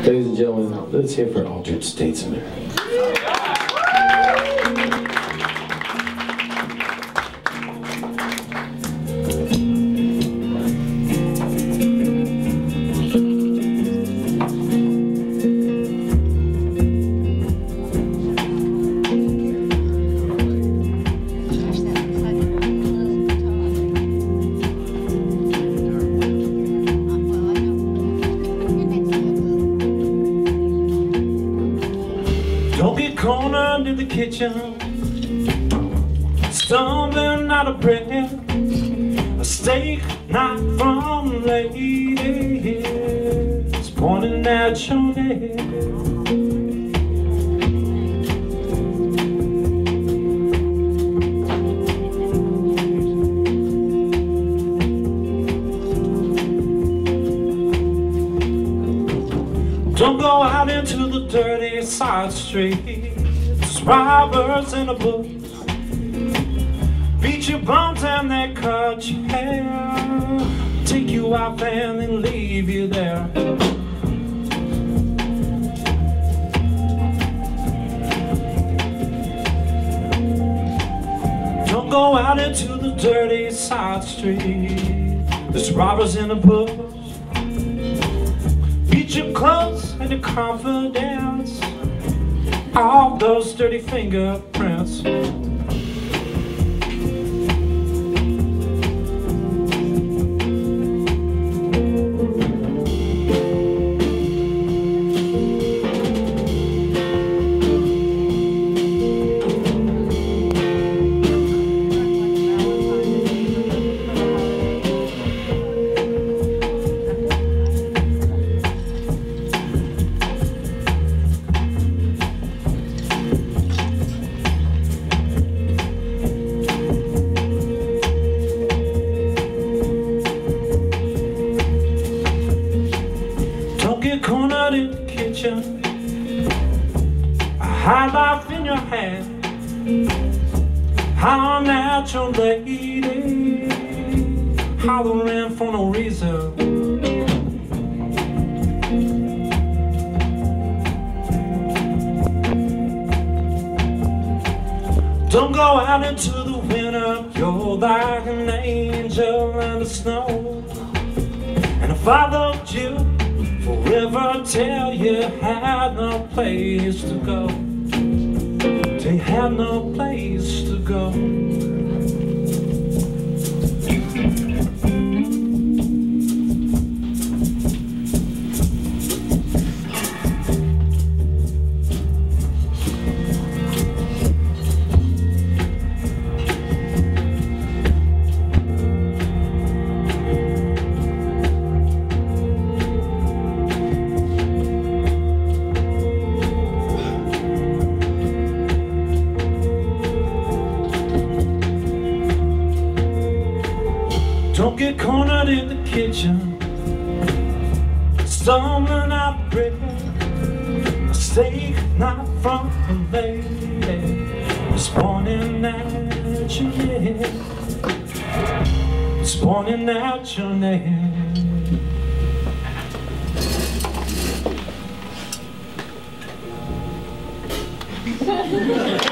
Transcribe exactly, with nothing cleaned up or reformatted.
Ladies and gentlemen, let's hear for Altered Statesman. Don't get cornered in the kitchen, stumbling out of bread, a steak not from ladies pointing at your head. Don't go out into the dirty side streets, robbers in the bush, beat your bums and they cut your hair, take you out and then leave you there. Don't go out into the dirty side street, there's robbers in the bush, beat your clothes and your confidence, all those dirty fingerprints. Cornered in the kitchen, a high life in your hand, hollering at your lady, hollering for no reason. Don't go out into the winter, you're like an angel in the snow, and if I loved you forever till you had no place to go, till you had no place to go. Don't get cornered in the kitchen, stumbling out the bread, a steak not from a lady, it's pointing at your neck, it's pointing at your neck.